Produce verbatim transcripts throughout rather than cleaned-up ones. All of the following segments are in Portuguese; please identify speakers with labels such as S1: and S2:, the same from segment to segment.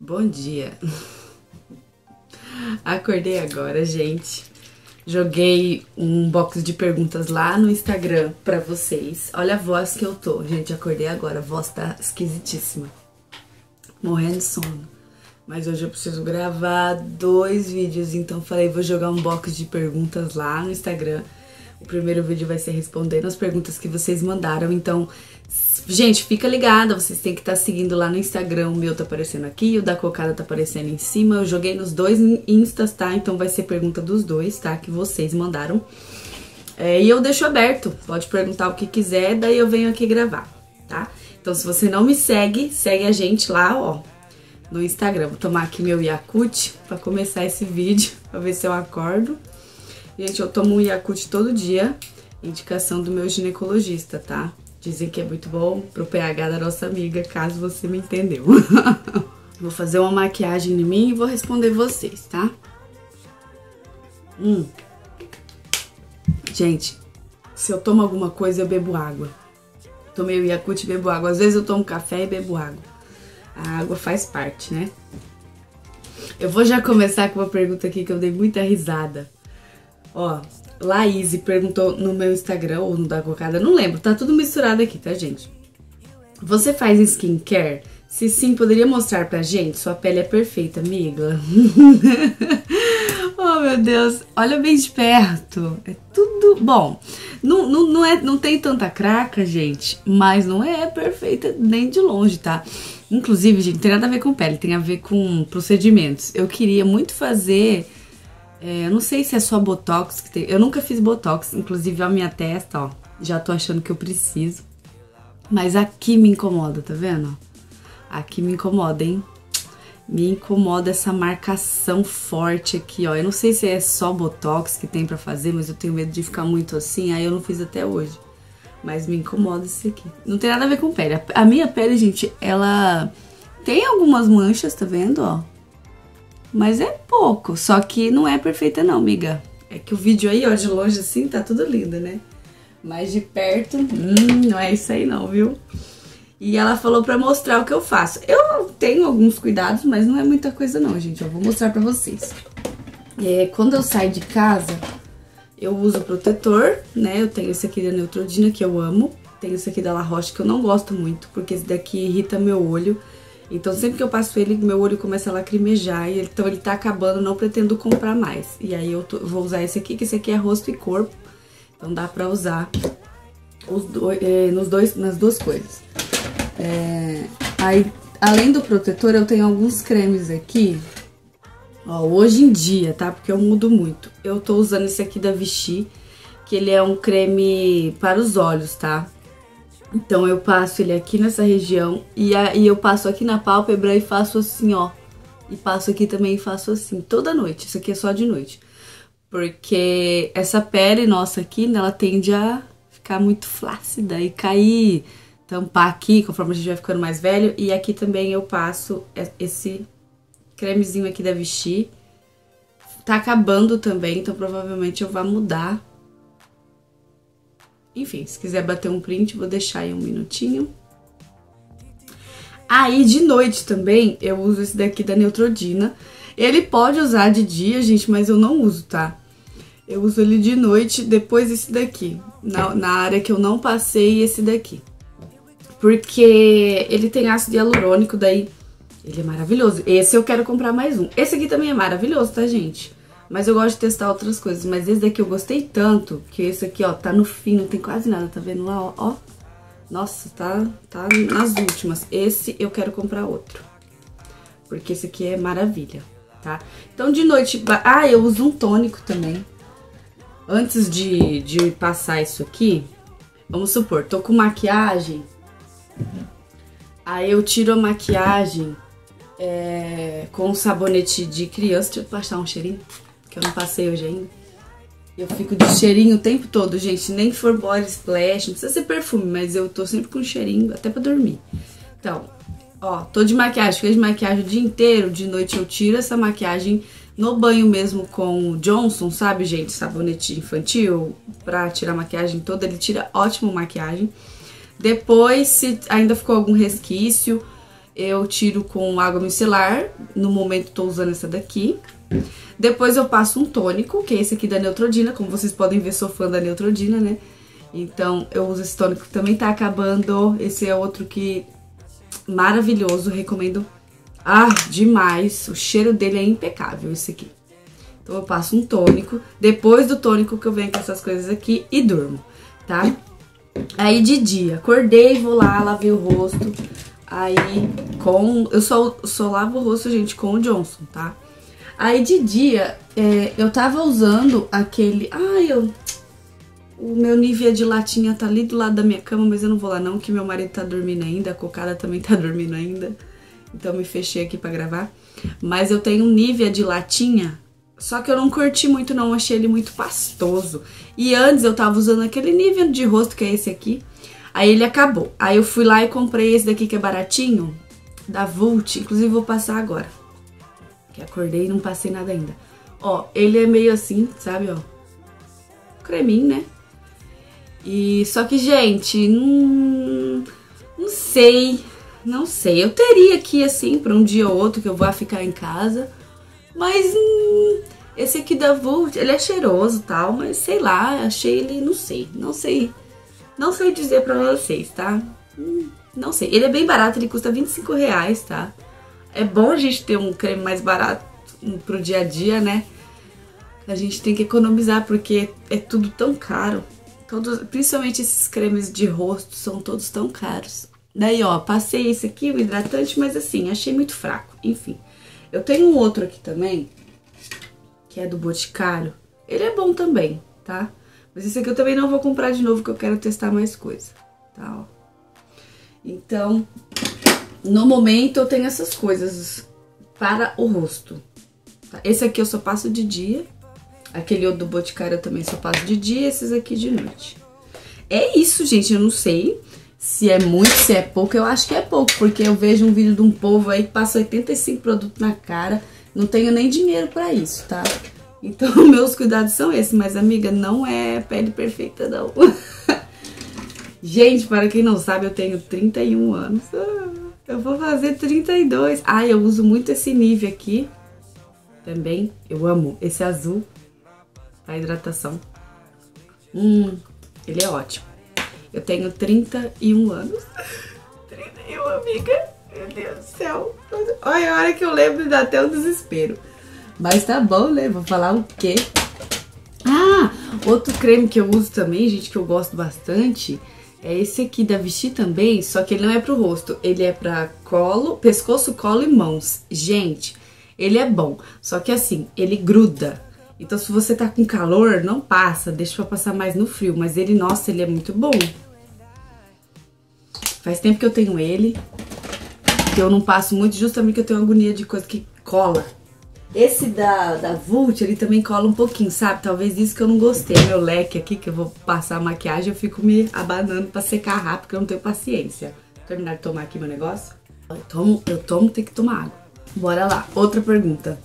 S1: Bom dia. Acordei agora, gente. Joguei um box de perguntas lá no Instagram pra vocês. Olha a voz que eu tô, gente. Acordei agora, a voz tá esquisitíssima. Morrendo de sono. Mas hoje eu preciso gravar dois vídeos, então falei, vou jogar um box de perguntas lá no Instagram. O primeiro vídeo vai ser respondendo as perguntas que vocês mandaram, então, gente, fica ligada, vocês têm que estar seguindo lá no Instagram, o meu tá aparecendo aqui, o da Cocada tá aparecendo em cima, eu joguei nos dois instas, tá? Então vai ser pergunta dos dois, tá? Que vocês mandaram. É, e eu deixo aberto, pode perguntar o que quiser, daí eu venho aqui gravar, tá? Então se você não me segue, segue a gente lá, ó, no Instagram. Vou tomar aqui meu Yakult pra começar esse vídeo, pra ver se eu acordo. Gente, eu tomo um Yakult todo dia, indicação do meu ginecologista, tá? Dizem que é muito bom pro pH da nossa amiga, caso você me entendeu. Vou fazer uma maquiagem em mim e vou responder vocês, tá? Hum. Gente, se eu tomo alguma coisa, eu bebo água. Tomei o Yakult e bebo água. Às vezes eu tomo café e bebo água. A água faz parte, né? Eu vou já começar com uma pergunta aqui que eu dei muita risada. Ó, Laís perguntou no meu Instagram ou no da Cocada, não lembro, tá tudo misturado aqui, tá, gente? Você faz skincare? Se sim, poderia mostrar pra gente? Sua pele é perfeita, amiga. Oh, meu Deus, olha bem de perto. É tudo bom. Não, não, não, é, não tem tanta craca, gente, mas não é perfeita nem de longe, tá? Inclusive, gente, não tem nada a ver com pele, tem a ver com procedimentos. Eu queria muito fazer... É, eu não sei se é só Botox que tem. Eu nunca fiz Botox, inclusive a minha testa, ó. Já tô achando que eu preciso. Mas aqui me incomoda, tá vendo? Aqui me incomoda, hein? Me incomoda essa marcação forte aqui, ó. Eu não sei se é só Botox que tem pra fazer, mas eu tenho medo de ficar muito assim. Aí eu não fiz até hoje. Mas me incomoda isso aqui. Não tem nada a ver com pele. A minha pele, gente, ela tem algumas manchas, tá vendo, ó? Mas é pouco, só que não é perfeita não, amiga. É que o vídeo aí, ó, de longe assim, tá tudo lindo, né? Mas de perto, hum, não é isso aí não, viu? E ela falou pra mostrar o que eu faço. Eu tenho alguns cuidados, mas não é muita coisa não, gente. Eu vou mostrar pra vocês. É, quando eu saio de casa, eu uso protetor, né? Eu tenho esse aqui da Neutrogena, que eu amo. Tenho esse aqui da La Roche, que eu não gosto muito, porque esse daqui irrita meu olho. Então, sempre que eu passo ele, meu olho começa a lacrimejar. E então, ele tá acabando, não pretendo comprar mais. E aí, eu tô, vou usar esse aqui, que esse aqui é rosto e corpo. Então, dá pra usar os dois, é, nos dois, nas duas coisas. É, aí, além do protetor, eu tenho alguns cremes aqui. Ó, hoje em dia, tá? Porque eu mudo muito. Eu tô usando esse aqui da Vichy, que ele é um creme para os olhos, tá? Então, eu passo ele aqui nessa região e, a, e eu passo aqui na pálpebra e faço assim, ó. E passo aqui também e faço assim, toda noite. Isso aqui é só de noite. Porque essa pele nossa aqui, né, ela tende a ficar muito flácida e cair, tampar aqui, conforme a gente vai ficando mais velho. E aqui também eu passo esse cremezinho aqui da Vichy. Tá acabando também, então provavelmente eu vou mudar. Enfim, se quiser bater um print, vou deixar aí um minutinho. Aí, de noite também, eu uso esse daqui da Neutrogena. Ele pode usar de dia, gente, mas eu não uso, tá? Eu uso ele de noite, depois esse daqui. Na, na área que eu não passei, esse daqui. Porque ele tem ácido hialurônico, daí ele é maravilhoso. Esse eu quero comprar mais um. Esse aqui também é maravilhoso, tá, gente? Mas eu gosto de testar outras coisas. Mas esse daqui eu gostei tanto, que esse aqui, ó, tá no fim, não tem quase nada, tá vendo lá, ó? ó. Nossa, tá, tá nas últimas. Esse eu quero comprar outro. Porque esse aqui é maravilha, tá? Então, de noite... Ah, eu uso um tônico também. Antes de, de passar isso aqui, vamos supor, tô com maquiagem. Aí eu tiro a maquiagem é, com um sabonete de criança. Deixa eu passar um cheirinho, que eu não passei hoje ainda. Eu fico de cheirinho o tempo todo, gente. Nem for body splash, não precisa ser perfume, mas eu tô sempre com cheirinho, até pra dormir. Então, ó, tô de maquiagem, fiz maquiagem o dia inteiro. De noite eu tiro essa maquiagem no banho mesmo com o Johnson, sabe, gente? Sabonete infantil, pra tirar a maquiagem toda. Ele tira ótimo maquiagem. Depois, se ainda ficou algum resquício, eu tiro com água micelar. No momento tô usando essa daqui. Depois eu passo um tônico, que é esse aqui da Neutrogena. Como vocês podem ver, sou fã da Neutrogena, né? Então eu uso esse tônico que também tá acabando. Esse é outro que maravilhoso, recomendo. Ah, demais. O cheiro dele é impecável, esse aqui. Então eu passo um tônico. Depois do tônico que eu venho com essas coisas aqui e durmo, tá? Aí de dia, acordei, vou lá, lavei o rosto. Aí com... Eu só, só lavo o rosto, gente, com o Johnson, tá? Aí de dia, é, eu tava usando aquele... Ai, eu... O meu Nivea de latinha tá ali do lado da minha cama, mas eu não vou lá não, que meu marido tá dormindo ainda, a Cocada também tá dormindo ainda. Então me fechei aqui pra gravar. Mas eu tenho um Nivea de latinha, só que eu não curti muito não, achei ele muito pastoso. E antes eu tava usando aquele Nivea de rosto, que é esse aqui. Aí ele acabou. Aí eu fui lá e comprei esse daqui que é baratinho, da Vult. Inclusive vou passar agora, que acordei e não passei nada ainda. Ó, ele é meio assim, sabe, ó. Creminho, né? E só que, gente, não, não sei, não sei. Eu teria aqui, assim, pra um dia ou outro que eu vou ficar em casa. Mas hum, esse aqui da Vult, ele é cheiroso e tal, mas sei lá, achei ele, não sei, não sei. Não sei dizer pra vocês, tá? Hum, não sei. Ele é bem barato, ele custa vinte e cinco reais, tá? É bom a gente ter um creme mais barato pro dia a dia, né? A gente tem que economizar porque é tudo tão caro. Todos, principalmente esses cremes de rosto são todos tão caros. Daí, ó, passei esse aqui, o hidratante, mas assim, achei muito fraco. Enfim, eu tenho um outro aqui também, que é do Boticário. Ele é bom também, tá? Mas esse aqui eu também não vou comprar de novo, porque eu quero testar mais coisa, tá? Ó. Então, no momento eu tenho essas coisas para o rosto. Tá? Esse aqui eu só passo de dia. Aquele outro do Boticário eu também só passo de dia, esses aqui de noite. É isso, gente, eu não sei se é muito, se é pouco. Eu acho que é pouco, porque eu vejo um vídeo de um povo aí que passa oitenta e cinco produtos na cara. Não tenho nem dinheiro pra isso, tá? Então, meus cuidados são esses. Mas, amiga, não é pele perfeita, não. Gente, para quem não sabe, eu tenho trinta e um anos. Eu vou fazer trinta e dois. Ah, eu uso muito esse Nivea aqui. Também, eu amo esse azul. A hidratação. Hum, ele é ótimo. Eu tenho trinta e um anos. trinta e um, amiga. Meu Deus do céu. Olha, a hora que eu lembro dá até um desespero. Mas tá bom, né? Vou falar o quê? Ah, outro creme que eu uso também, gente, que eu gosto bastante, é esse aqui da Vichy também, só que ele não é pro rosto. Ele é pra colo, pescoço, colo e mãos. Gente, ele é bom. Só que assim, ele gruda. Então, se você tá com calor, não passa, deixa pra passar mais no frio. Mas ele, nossa, ele é muito bom. Faz tempo que eu tenho ele, que eu não passo muito, justamente porque eu tenho agonia de coisa que cola. Esse da, da Vult, ele também cola um pouquinho, sabe? Talvez isso que eu não gostei. Meu leque aqui, que eu vou passar a maquiagem, eu fico me abanando pra secar rápido, porque eu não tenho paciência. Vou terminar de tomar aqui meu negócio. Eu tomo, eu tomo, tem que tomar água. Bora lá, outra pergunta.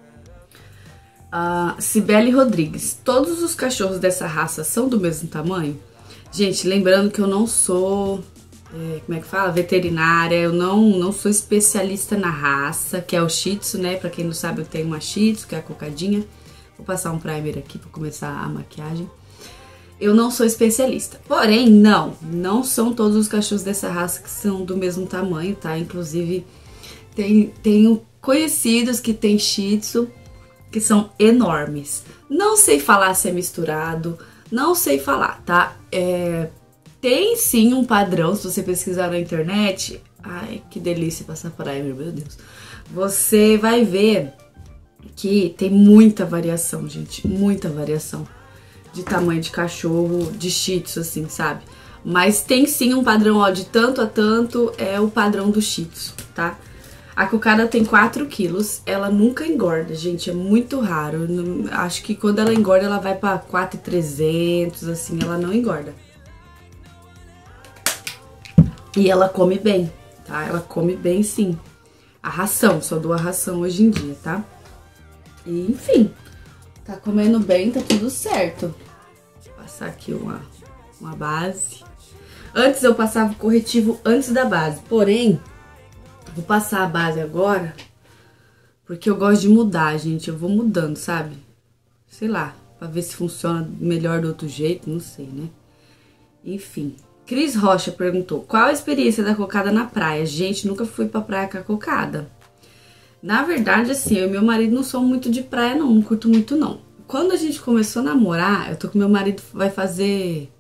S1: Uh, Cibele Rodrigues, todos os cachorros dessa raça são do mesmo tamanho? Gente, lembrando que eu não sou, é, como é que fala? Veterinária, eu não, não sou especialista na raça, que é o Shih Tzu, né? Pra quem não sabe, eu tenho uma Shih Tzu, que é a Cocadinha. Vou passar um primer aqui pra começar a maquiagem. Eu não sou especialista, porém, não, não são todos os cachorros dessa raça que são do mesmo tamanho, tá? Inclusive, tem, tenho conhecidos que tem Shih Tzu, que são enormes. Não sei falar se é misturado, não sei falar, tá? É, tem sim um padrão, se você pesquisar na internet. Ai, que delícia passar primer, meu Deus. Você vai ver que tem muita variação, gente, muita variação de tamanho de cachorro, de Shih Tzu, assim, sabe? Mas tem sim um padrão, ó, de tanto a tanto é o padrão do Shih Tzu, tá? A Cocada tem quatro quilos, ela nunca engorda, gente, é muito raro. Acho que quando ela engorda, ela vai pra quatro mil e trezentos, assim, ela não engorda. E ela come bem, tá? Ela come bem, sim. A ração, só dou a ração hoje em dia, tá? E, enfim, tá comendo bem, tá tudo certo. Vou passar aqui uma, uma base. Antes eu passava o corretivo antes da base, porém... Vou passar a base agora, porque eu gosto de mudar, gente. Eu vou mudando, sabe? Sei lá, pra ver se funciona melhor do outro jeito, não sei, né? Enfim. Cris Rocha perguntou, qual a experiência da cocada na praia? Gente, nunca fui pra praia com a cocada. Na verdade, assim, eu e meu marido não somos muito de praia, não. Não curto muito, não. Quando a gente começou a namorar, eu tô com meu marido, vai fazer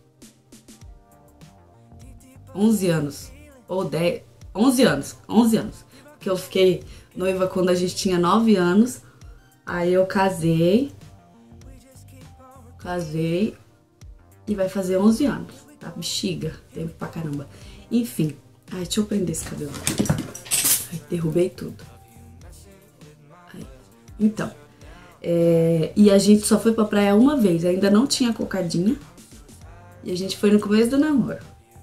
S1: onze anos. Ou dez... onze anos. onze anos. Porque eu fiquei noiva quando a gente tinha nove anos. Aí eu casei. Casei. E vai fazer onze anos. Tá? Bexiga. Tempo pra caramba. Enfim. Ai, deixa eu prender esse cabelo. Ai, derrubei tudo. Ai. Então. É, e a gente só foi pra praia uma vez. Ainda não tinha cocadinha. E a gente foi no começo do namoro.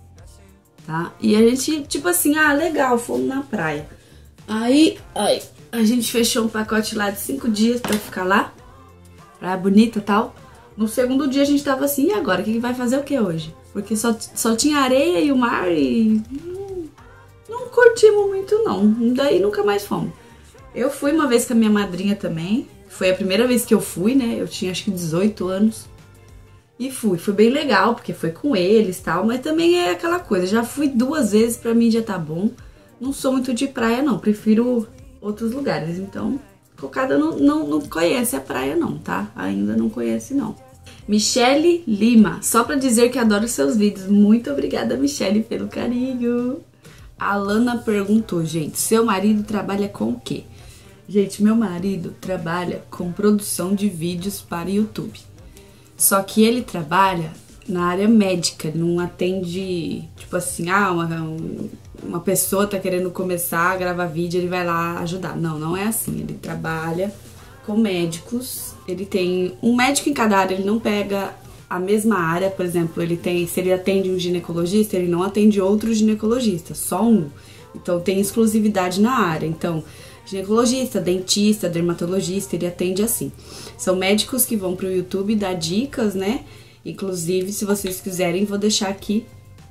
S1: Tá? E a gente, tipo assim, ah, legal, fomos na praia. Aí, ai, a gente fechou um pacote lá de cinco dias pra ficar lá. Praia bonita e tal. No segundo dia a gente tava assim, e agora? O que vai fazer o que hoje? Porque só, só tinha areia e o mar e... Hum, não curtimos muito, não. Daí nunca mais fomos. Eu fui uma vez com a minha madrinha também. Foi a primeira vez que eu fui, né? Eu tinha acho que dezoito anos. E fui. Foi bem legal, porque foi com eles e tal. Mas também é aquela coisa. Já fui duas vezes, pra mim já tá bom. Não sou muito de praia, não. Prefiro outros lugares. Então, cocada não, não, não conhece a praia, não, tá? Ainda não conhece, não. Michele Lima. Só pra dizer que adoro seus vídeos. Muito obrigada, Michele, pelo carinho. A Alana perguntou, gente, seu marido trabalha com o quê? Gente, meu marido trabalha com produção de vídeos para YouTube. Só que ele trabalha na área médica, não atende, tipo assim, ah, uma, uma pessoa tá querendo começar a gravar vídeo, ele vai lá ajudar. Não, não é assim, ele trabalha com médicos, ele tem um médico em cada área, ele não pega a mesma área, por exemplo, ele tem, se ele atende um ginecologista, ele não atende outro ginecologista, só um. Então tem exclusividade na área, então... ginecologista, dentista, dermatologista, ele atende assim. São médicos que vão pro YouTube dar dicas, né? Inclusive, se vocês quiserem, vou deixar aqui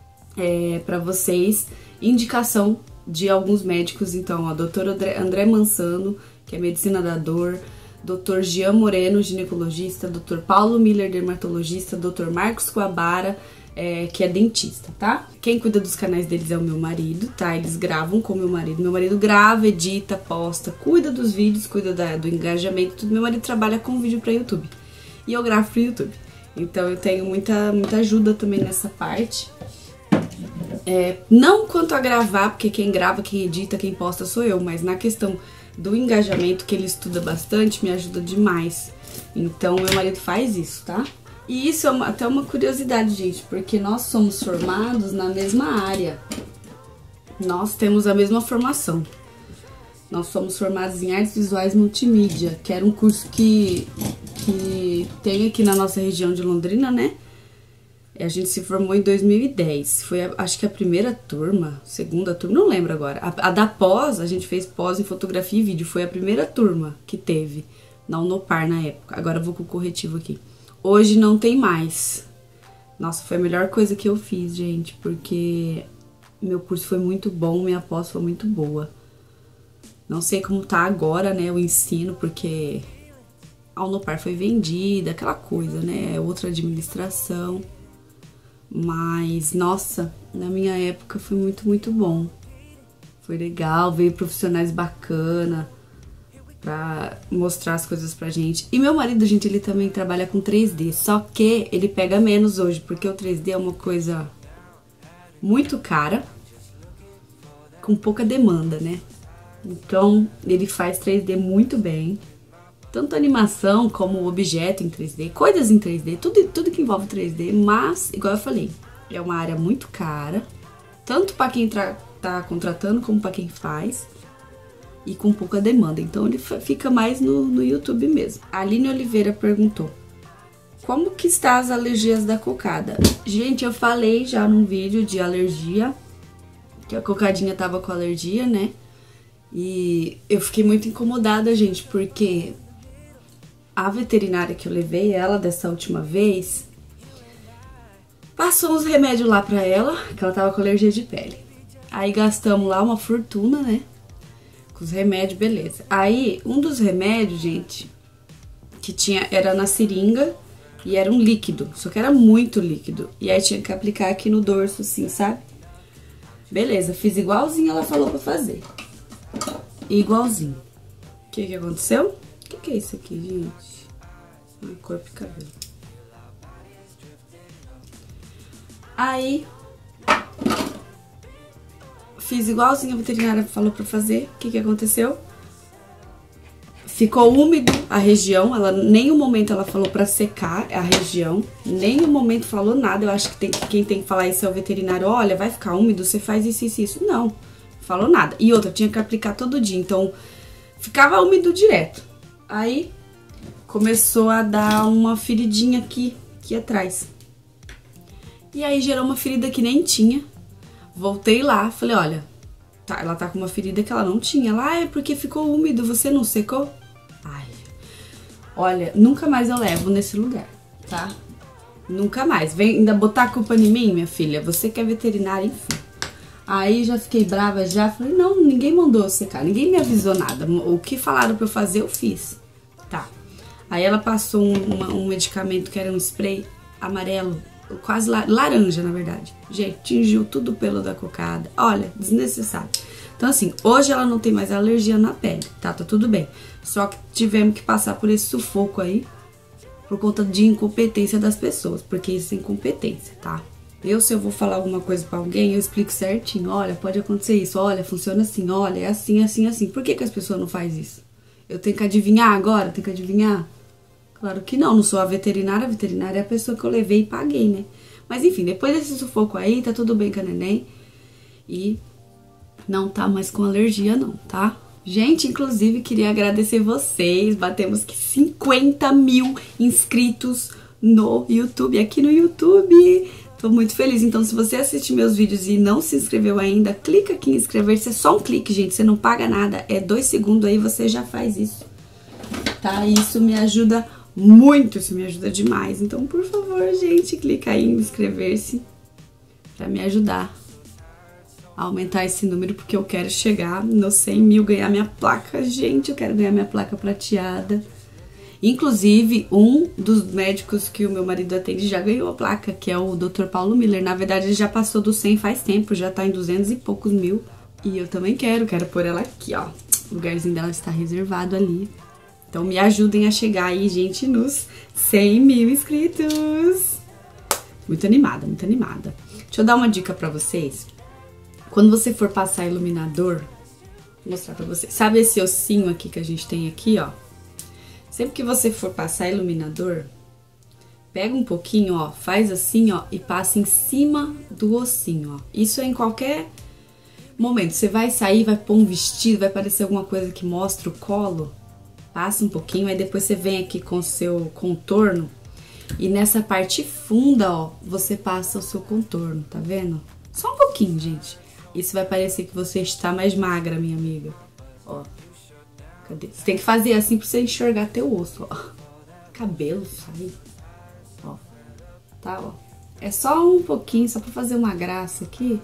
S1: é, pra vocês indicação de alguns médicos. Então, ó, doutor André, André Mansano, que é medicina da dor, doutor Jean Moreno, ginecologista, doutor Paulo Miller, dermatologista, doutor Marcos Coabara, É, que é dentista, tá? Quem cuida dos canais deles é o meu marido, tá? Eles gravam com o meu marido. Meu marido grava, edita, posta, cuida dos vídeos, cuida da, do engajamento, tudo. Meu marido trabalha com vídeo pra YouTube. E eu gravo pro YouTube. Então eu tenho muita, muita ajuda também nessa parte. É, não quanto a gravar, porque quem grava, quem edita, quem posta sou eu. Mas na questão do engajamento, que ele estuda bastante, me ajuda demais. Então meu marido faz isso, tá? E isso é uma, até uma curiosidade, gente, porque nós somos formados na mesma área. Nós temos a mesma formação. Nós somos formados em Artes Visuais Multimídia, que era um curso que, que tem aqui na nossa região de Londrina, né? A gente se formou em dois mil e dez. Foi, a, acho que a primeira turma, segunda turma, não lembro agora. A, a da pós, a gente fez pós em fotografia e vídeo. Foi a primeira turma que teve na Unopar na época. Agora eu vou com o corretivo aqui. Hoje não tem mais. Nossa, foi a melhor coisa que eu fiz, gente, porque meu curso foi muito bom, minha pós foi muito boa. Não sei como tá agora, né, o ensino, porque a Unopar foi vendida, aquela coisa, né, outra administração. Mas, nossa, na minha época foi muito, muito bom. Foi legal, veio profissionais bacana pra mostrar as coisas pra gente. E meu marido, gente, ele também trabalha com três D, só que ele pega menos hoje, porque o três D é uma coisa muito cara, com pouca demanda, né? Então, ele faz três D muito bem, tanto animação como objeto em três D, coisas em três D, tudo, tudo que envolve três D, mas, igual eu falei, é uma área muito cara, tanto pra quem tá contratando como pra quem faz, e com pouca demanda, então ele fica mais no, no YouTube mesmo. A Aline Oliveira perguntou, como que está as alergias da cocada? Gente, eu falei já num vídeo de alergia, que a cocadinha tava com alergia, né? E eu fiquei muito incomodada, gente, porque a veterinária que eu levei ela dessa última vez, passou uns remédios lá pra ela, que ela tava com alergia de pele. Aí gastamos lá uma fortuna, né? Com os remédios, beleza. Aí, um dos remédios, gente, que tinha, era na seringa e era um líquido, só que era muito líquido. E aí tinha que aplicar aqui no dorso, assim, sabe? Beleza, fiz igualzinho ela falou pra fazer. Igualzinho. O que que aconteceu? O que que é isso aqui, gente? Ah, corpo e cabelo. Aí, fiz igualzinho a veterinária falou pra fazer. O que que aconteceu? Ficou úmido a região, ela nenhum momento ela falou pra secar a região, nenhum momento falou nada. Eu acho que tem, quem tem que falar isso é o veterinário. Olha, vai ficar úmido, você faz isso, isso, isso. Não, falou nada. E outra, tinha que aplicar todo dia, então ficava úmido direto. Aí começou a dar uma feridinha aqui, aqui atrás. E aí gerou uma ferida que nem tinha. Voltei lá, falei, olha, tá, ela tá com uma ferida que ela não tinha. Ela, ah, é porque ficou úmido, você não secou? Ai, olha, nunca mais eu levo nesse lugar, tá? Nunca mais. Vem ainda botar a culpa em mim, minha filha. Você que é veterinária, enfim. Aí já fiquei brava já. Falei, não, ninguém mandou eu secar. Ninguém me avisou nada. O que falaram pra eu fazer, eu fiz. Tá. Aí ela passou um, uma, um medicamento que era um spray amarelo. Quase la laranja, na verdade. Gente, tingiu tudo o pelo da cocada. Olha, desnecessário. Então, assim, hoje ela não tem mais alergia na pele, tá? Tá tudo bem. Só que tivemos que passar por esse sufoco aí, por conta de incompetência das pessoas, porque isso é incompetência, tá? Eu, se eu vou falar alguma coisa pra alguém, eu explico certinho. Olha, pode acontecer isso, olha, funciona assim, olha, é assim, assim, assim. Por que que as pessoas não fazem isso? Eu tenho que adivinhar agora? Tenho que adivinhar? Claro que não, não sou a veterinária, a veterinária é a pessoa que eu levei e paguei, né? Mas enfim, depois desse sufoco aí, tá tudo bem com a neném. E não tá mais com alergia não, tá? Gente, inclusive, queria agradecer vocês. Batemos que cinquenta mil inscritos no YouTube, aqui no YouTube. Tô muito feliz. Então, se você assiste meus vídeos e não se inscreveu ainda, clica aqui em inscrever-se. É só um clique, gente. Você não paga nada. É dois segundos aí, você já faz isso. Tá? Isso me ajuda muito, isso me ajuda demais. Então, por favor, gente, clica aí em inscrever-se pra me ajudar a aumentar esse número, porque eu quero chegar nos cem mil, ganhar minha placa. Gente, eu quero ganhar minha placa prateada. Inclusive, um dos médicos que o meu marido atende já ganhou a placa, que é o doutor Paulo Miller. Na verdade, ele já passou dos cem faz tempo, já tá em duzentos e poucos mil. E eu também quero, quero pôr ela aqui, ó. O lugarzinho dela está reservado ali. Então me ajudem a chegar aí, gente, nos cem mil inscritos. Muito animada, muito animada. Deixa eu dar uma dica pra vocês. Quando você for passar iluminador, vou mostrar pra vocês. Sabe esse ossinho aqui que a gente tem aqui, ó? Sempre que você for passar iluminador, pega um pouquinho, ó, faz assim, ó, e passa em cima do ossinho, ó. Isso é em qualquer momento. Você vai sair, vai pôr um vestido, vai aparecer alguma coisa que mostra o colo. Passa um pouquinho, aí depois você vem aqui com o seu contorno e nessa parte funda, ó, você passa o seu contorno, tá vendo? Só um pouquinho, gente. Isso vai parecer que você está mais magra, minha amiga. Ó, cadê? Você tem que fazer assim pra você enxergar teu osso, ó. Cabelo sai. Ó, tá, ó. É só um pouquinho, só pra fazer uma graça aqui.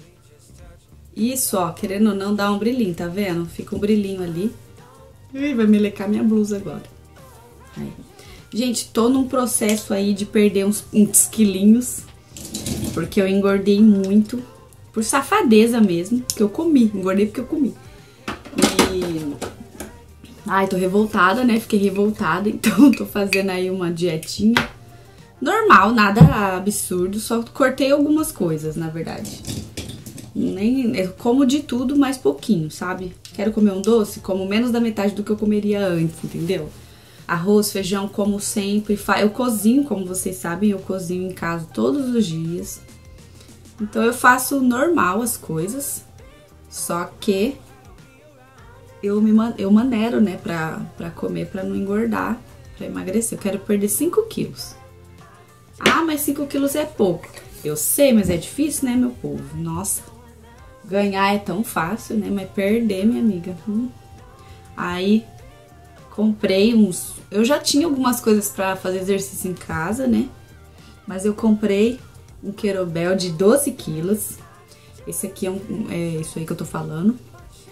S1: Isso, ó, querendo ou não, dá um brilhinho, tá vendo? Fica um brilhinho ali. Ih, vai melecar minha blusa agora. Aí. Gente, tô num processo aí de perder uns, uns quilinhos, porque eu engordei muito, por safadeza mesmo, que eu comi, engordei porque eu comi. E... ai, tô revoltada, né? Fiquei revoltada, então tô fazendo aí uma dietinha normal, nada absurdo, só cortei algumas coisas, na verdade. Nem, eu como de tudo, mas pouquinho, sabe? Quero comer um doce, como menos da metade do que eu comeria antes, entendeu? Arroz, feijão, como sempre. Eu cozinho, como vocês sabem, eu cozinho em casa todos os dias. Então eu faço normal as coisas, só que eu me eu maneiro, né, pra, pra comer, pra não engordar, pra emagrecer. Eu quero perder cinco quilos. Ah, mas cinco quilos é pouco. Eu sei, mas é difícil, né, meu povo? Nossa, ganhar é tão fácil, né, mas perder, minha amiga. Hum. Aí, comprei uns... Eu já tinha algumas coisas pra fazer exercício em casa, né? Mas eu comprei um querobel de doze quilos. Esse aqui é, um, é isso aí que eu tô falando.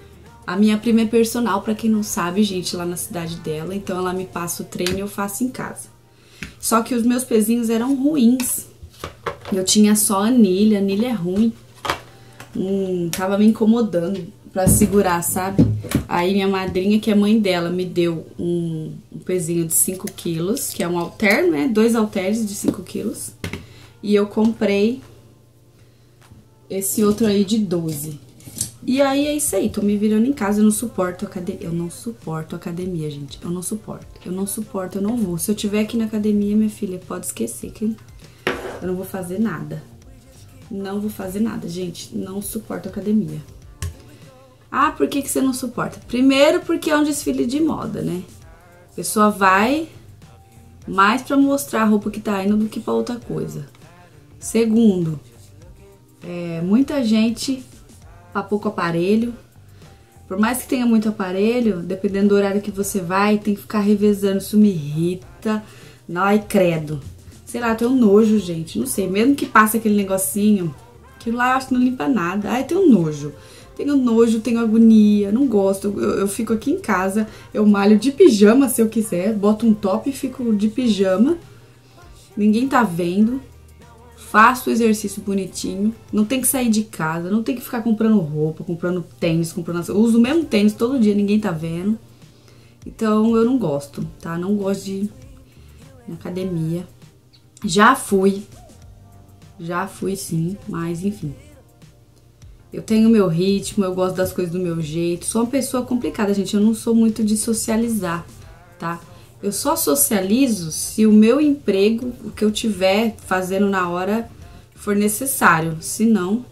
S1: A minha prima é personal, pra quem não sabe, gente, lá na cidade dela. Então ela me passa o treino e eu faço em casa. Só que os meus pezinhos eram ruins. Eu tinha só anilha, anilha é ruim. Hum, tava me incomodando pra segurar, sabe? Aí minha madrinha, que é mãe dela, me deu um, um pezinho de cinco quilos, que é um halter, né? Dois halteres de cinco quilos. E eu comprei esse outro aí de doze. E aí é isso aí, tô me virando em casa, eu não suporto academia. Eu não suporto academia, gente. Eu não suporto. Eu não suporto, eu não vou. Se eu tiver aqui na academia, minha filha, pode esquecer que eu não vou fazer nada. Não vou fazer nada, gente. Não suporto academia. Ah, por que que você não suporta? Primeiro, porque é um desfile de moda, né? A pessoa vai mais pra mostrar a roupa que tá indo do que pra outra coisa. Segundo, é, muita gente pra pouco aparelho. Por mais que tenha muito aparelho, dependendo do horário que você vai, tem que ficar revezando. Isso me irrita. Ai, credo. Sei lá, eu tenho um nojo, gente. Não sei, mesmo que passe aquele negocinho, aquilo lá eu acho que não limpa nada. Ai, tenho nojo. Tenho nojo, tenho agonia, não gosto. Eu, eu fico aqui em casa, eu malho de pijama se eu quiser. Boto um top e fico de pijama. Ninguém tá vendo. Faço o exercício bonitinho. Não tem que sair de casa, não tem que ficar comprando roupa, comprando tênis, comprando... Eu uso o mesmo tênis todo dia, ninguém tá vendo. Então eu não gosto, tá? Não gosto de ir na academia. Já fui. Já fui sim, mas enfim. Eu tenho meu ritmo, eu gosto das coisas do meu jeito. Sou uma pessoa complicada, gente. Eu não sou muito de socializar, tá? Eu só socializo se o meu emprego, o que eu tiver fazendo na hora, for necessário. Se não,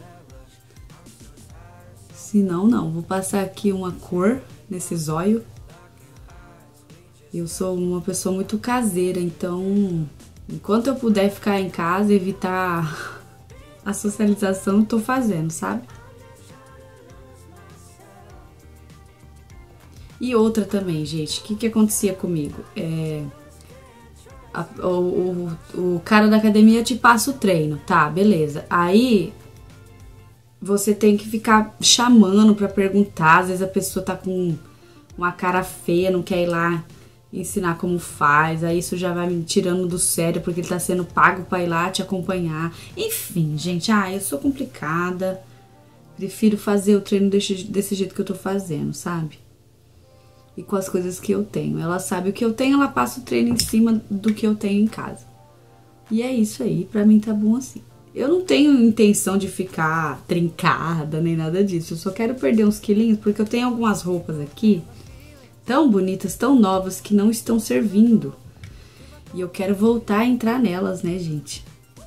S1: se não, não. Vou passar aqui uma cor nesse zóio. Eu sou uma pessoa muito caseira, então, enquanto eu puder ficar em casa, evitar a socialização, eu tô fazendo, sabe? E outra também, gente, o que que acontecia comigo? É, a, o, o, o cara da academia te passa o treino, tá, beleza. Aí você tem que ficar chamando pra perguntar, às vezes a pessoa tá com uma cara feia, não quer ir lá ensinar como faz, aí isso já vai me tirando do sério, porque ele tá sendo pago pra ir lá te acompanhar. Enfim, gente, ah, eu sou complicada, prefiro fazer o treino desse, desse jeito que eu tô fazendo, sabe? E com as coisas que eu tenho. Ela sabe o que eu tenho, ela passa o treino em cima do que eu tenho em casa. E é isso aí, pra mim tá bom assim. Eu não tenho intenção de ficar trincada, nem nada disso. Eu só quero perder uns quilinhos, porque eu tenho algumas roupas aqui tão bonitas, tão novas, que não estão servindo. E eu quero voltar a entrar nelas, né, gente?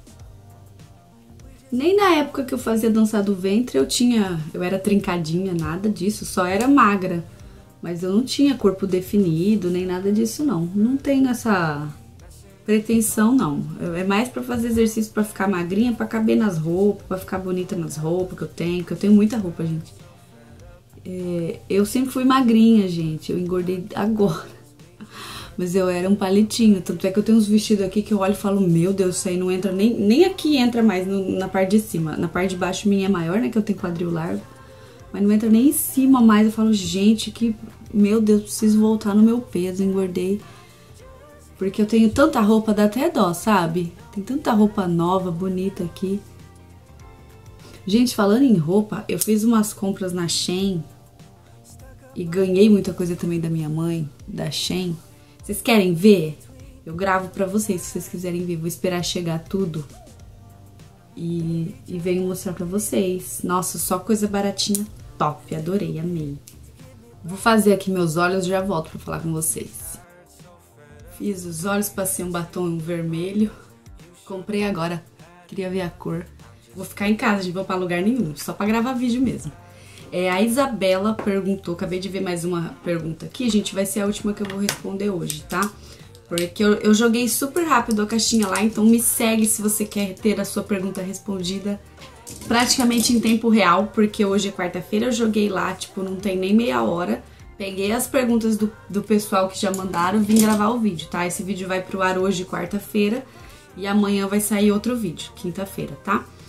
S1: Nem na época que eu fazia dança do ventre eu tinha... Eu era trincadinha, nada disso, só era magra. Mas eu não tinha corpo definido, nem nada disso, não. Não tenho essa pretensão, não. É mais pra fazer exercício, pra ficar magrinha, pra caber nas roupas, pra ficar bonita nas roupas que eu tenho, que eu tenho muita roupa, gente. É, eu sempre fui magrinha, gente. Eu engordei agora. Mas eu era um palitinho. Tanto é que eu tenho uns vestidos aqui que eu olho e falo, meu Deus, isso aí não entra nem... Nem aqui entra mais no, na parte de cima. Na parte de baixo minha é maior, né, que eu tenho quadril largo. Mas não entra nem em cima mais. Eu falo, gente, que... Meu Deus, preciso voltar no meu peso. Engordei. Porque eu tenho tanta roupa, dá até dó, sabe? Tem tanta roupa nova, bonita aqui. Gente, falando em roupa, eu fiz umas compras na Shein. E ganhei muita coisa também da minha mãe, da Shein. Vocês querem ver? Eu gravo pra vocês, se vocês quiserem ver. Vou esperar chegar tudo. E, e venho mostrar pra vocês. Nossa, só coisa baratinha. Top, adorei, amei. Vou fazer aqui meus olhos e já volto pra falar com vocês. Fiz os olhos, passei um batom vermelho. Comprei agora, queria ver a cor. Vou ficar em casa, não vou pra lugar nenhum, só pra gravar vídeo mesmo. É, a Isabela perguntou, acabei de ver mais uma pergunta aqui, gente, vai ser a última que eu vou responder hoje, tá? Porque eu, eu joguei super rápido a caixinha lá, então me segue se você quer ter a sua pergunta respondida praticamente em tempo real, porque hoje é quarta-feira, eu joguei lá, tipo, não tem nem meia hora. Peguei as perguntas do, do pessoal que já mandaram, vim gravar o vídeo, tá? Esse vídeo vai pro ar hoje, quarta-feira, e amanhã vai sair outro vídeo, quinta-feira, tá?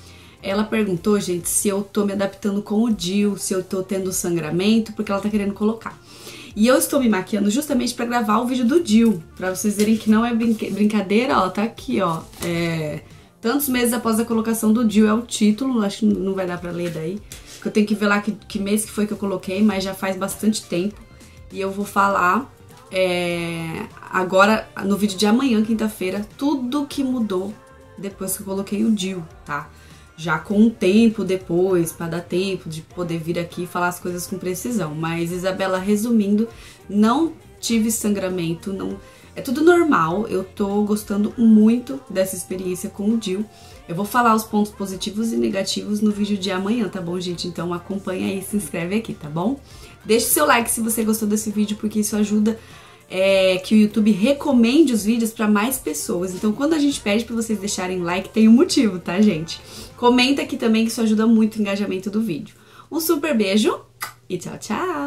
S1: Ela perguntou, gente, se eu tô me adaptando com o D I U, se eu tô tendo sangramento, porque ela tá querendo colocar. E eu estou me maquiando justamente pra gravar o vídeo do D I U, pra vocês verem que não é brinca brincadeira, ó, tá aqui, ó. É... Tantos meses após a colocação do D I U é o título, acho que não vai dar pra ler daí. Eu tenho que ver lá que, que mês que foi que eu coloquei, mas já faz bastante tempo. E eu vou falar é, agora, no vídeo de amanhã, quinta-feira, tudo que mudou depois que eu coloquei o D I U, tá? Já com um tempo depois, pra dar tempo de poder vir aqui e falar as coisas com precisão. Mas, Isabela, resumindo, não tive sangramento, não... É tudo normal, eu tô gostando muito dessa experiência com o D I U. Eu vou falar os pontos positivos e negativos no vídeo de amanhã, tá bom, gente? Então acompanha aí, se inscreve aqui, tá bom? Deixe seu like se você gostou desse vídeo, porque isso ajuda é, que o YouTube recomende os vídeos pra mais pessoas. Então quando a gente pede pra vocês deixarem like, tem um motivo, tá, gente? Comenta aqui também que isso ajuda muito o engajamento do vídeo. Um super beijo e tchau, tchau!